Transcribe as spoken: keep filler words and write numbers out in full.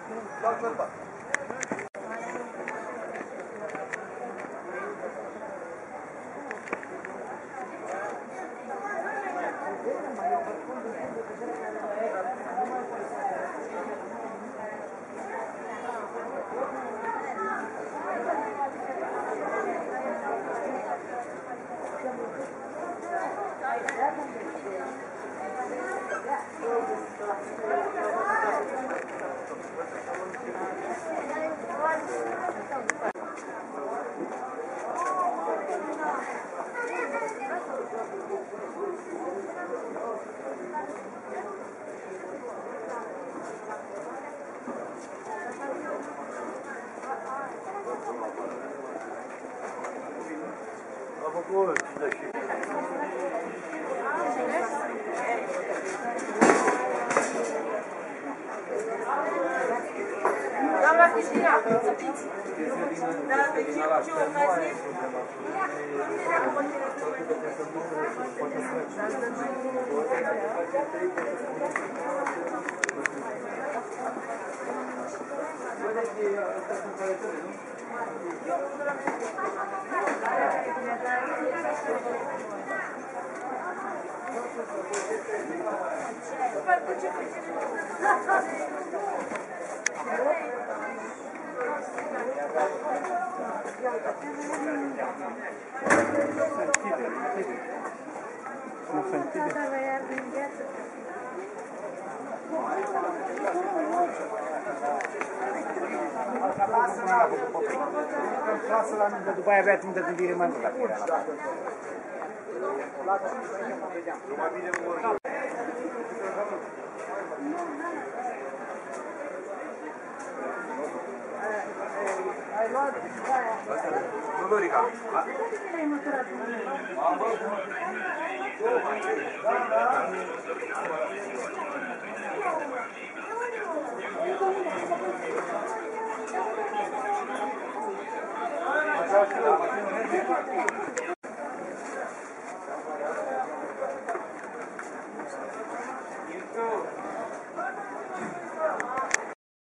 A făcut cincizeci. Doamna Cristina, să fiți. Da, de ce ce ocazie? Nu se închide. După aia avea timp de gândire mai mult dacă era la parte. Nu mai bine mă. Nu, Dorica. Am